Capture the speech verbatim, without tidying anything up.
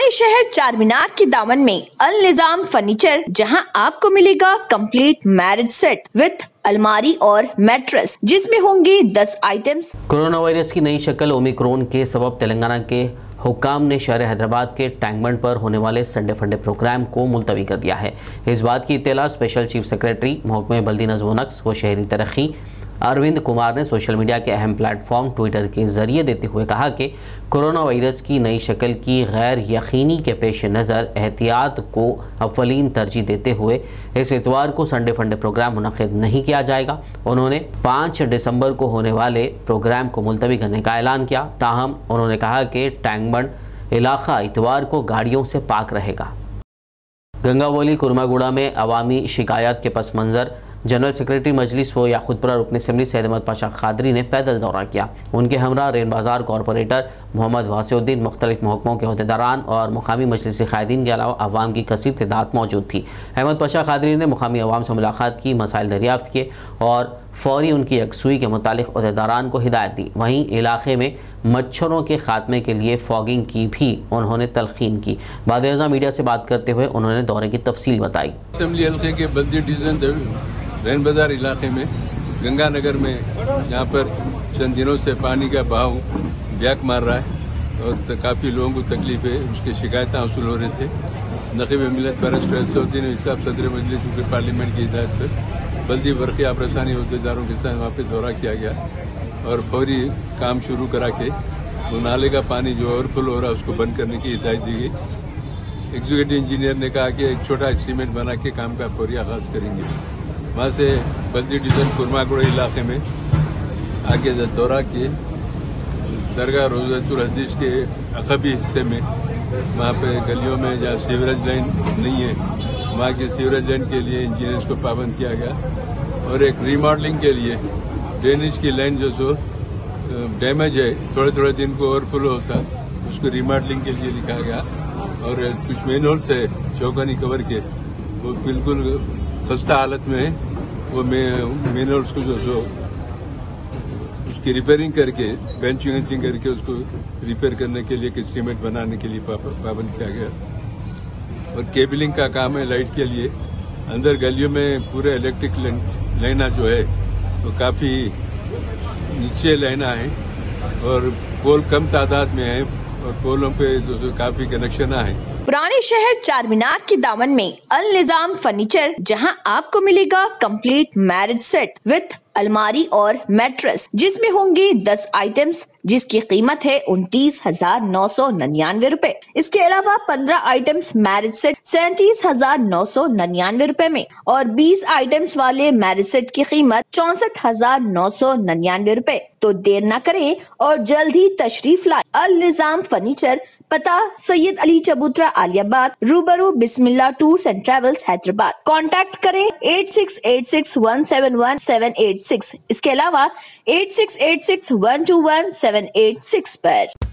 शहर चारमीनार के दामन में अल निजाम फर्नीचर, जहां आपको मिलेगा कंप्लीट मैरिज सेट विद अलमारी और मैट्रेस, जिसमें होंगे दस आइटम्स। कोरोना वायरस की नई शक्ल ओमिक्रॉन के सबब तेलंगाना के हुक्काम ने शहर हैदराबाद के टैंकबंड पर होने वाले संडे फंडे प्रोग्राम को मुलतवी कर दिया है। इस बात की इत्तला स्पेशल चीफ सेक्रेटरी महकमे बल्दी नज़्म व नक्श व शहरी तरक्की अरविंद कुमार ने सोशल मीडिया के अहम प्लेटफॉर्म ट्विटर के जरिए देते हुए कहा कि कोरोना वायरस की नई शक्ल की गैर यकीनी के पेश नज़र एहतियात को अव्वलीन तरजीह देते हुए इस इतवार को संडे फंडे प्रोग्राम मुनक़िद नहीं किया जाएगा। उन्होंने पाँच दिसंबर को होने वाले प्रोग्राम को मुलतवी करने का ऐलान किया। ताहम उन्होंने कहा कि टैंकबंड इलाका इतवार को गाड़ियों से पाक रहेगा। गंगावली कुरमागुड़ा में अवामी शिकायत के पस मंज़र जनरल सेक्रेटरी मजलिस व याखुदपुरा रुकन असम्बली सैयद अहमद पाशा खादरी ने पैदल दौरा किया। उनके हमरा रेन बाज़ार कॉरपोरेटर मोहम्मद वासिउद्दीन, मुख्तलिफ महकमों के अहदेदारान और मुकामी मजलिस कायदीन के अलावा अवाम की कसीर तादाद मौजूद थी। अहमद पाशा खादरी ने मुकामी अवाम से मुलाकात की, मसाइल दरियाफ्त किए और फौरी उनकी यकसुई के मुतालिक अहदेदारान को हिदायत दी। वहीं इलाके में मच्छरों के खात्मे के लिए फॉगिंग की भी उन्होंने तलखीन की। बाद मीडिया से बात करते हुए उन्होंने दौरे की तफसील बताई। रैन बाजार इलाके में गंगानगर में यहाँ पर चंद दिनों से पानी का बहाव ब्याक मार रहा है और काफ़ी लोगों को तकलीफ है, उसकी शिकायतें हासिल हो रहे थे। नकीब मिलत बैरिस्टर असदुद्दीन हिसाब सदर मजलिस के पार्लियामेंट की हिदायत पर बल्दी बरक़ी आबरसानी अहदेदारों के साथ वहाँ पर दौरा किया गया और फौरी काम शुरू करा के वो नाले का पानी जो ओवरफ्लो हो रहा है उसको बंद करने की हिदायत दी गई। एग्जीक्यूटिव इंजीनियर ने कहा कि एक छोटा एस्टीमेट बना के काम का फौरी आगाज करेंगे। वहाँ से बल्दी डिवीजन कुरमागुड़ा इलाके में आगे दौरा किए, दरगाह रोज़तुल हदीस के अक़बी हिस्से में वहाँ पे गलियों में जहाँ सीवरेज लाइन नहीं है वहाँ की सीवरेज लाइन के लिए इंजीनियर्स को पाबंद किया गया और एक रीमॉडलिंग के लिए ड्रेनेज की लाइन जो सो डैमेज है, थोड़े थोड़े दिन को ओवरफ्लो होता उसको रीमॉडलिंग के लिए लिखा गया और कुछ मेन होल्स है चौकानी कवर के वो बिल्कुल खस्ता हालत में है, वो मेन होल्स को जो सो उसकी रिपेयरिंग करके बेंचिंग वेंचिंग करके उसको रिपेयर करने के लिए एक एस्टीमेट बनाने के लिए पाबंद किया गया और केबलिंग का काम है लाइट के लिए। अंदर गलियों में पूरे इलेक्ट्रिक लाइना जो है वो काफी नीचे लाइना है और पोल कम तादाद में है और पोलों पे जो काफी कनेक्शन है। पुराने शहर चारमीनार के दामन में अल निजाम फर्नीचर, जहां आपको मिलेगा कंप्लीट मैरिज सेट विद अलमारी और मैट्रेस, जिसमें होंगे दस आइटम्स, जिसकी कीमत है उनतीस हजार नौ सौ निन्यानवे रूपए। इसके अलावा पंद्रह आइटम्स मैरिज सेट सैंतीस हजार नौ सौ निन्यानवे रूपए में और बीस आइटम्स वाले मैरिज सेट की कीमत चौसठ हजार नौ सौ निन्यानवे रूपए। तो देर न करें और जल्द ही तशरीफ लाएं। अल निजाम फर्नीचर, पता सैयद अली चबूतरा आलियाबाद, रूबरू Bismillah tours and travels Hyderabad. Contact करें eight six eight six one seven one seven eight six. इसके अलावा eight six eight six one two one seven eight six पर।